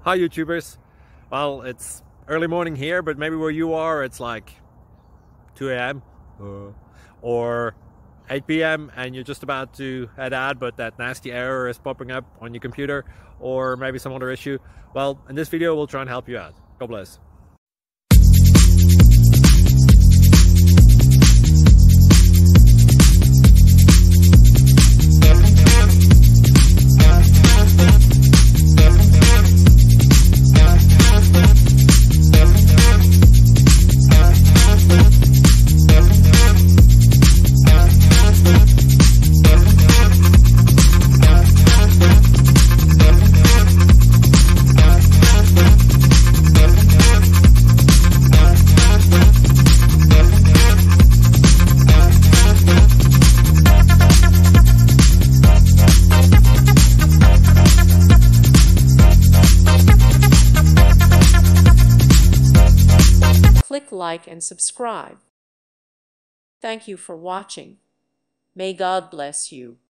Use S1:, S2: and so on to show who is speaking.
S1: Hi YouTubers. Well, it's early morning here, but maybe where you are it's like 2 a.m. or 8 p.m. and you're just about to head out, but that nasty error is popping up on your computer, or maybe some other issue. Well, in this video we'll try and help you out. God bless.
S2: Click like and subscribe. Thank you for watching. May God bless you.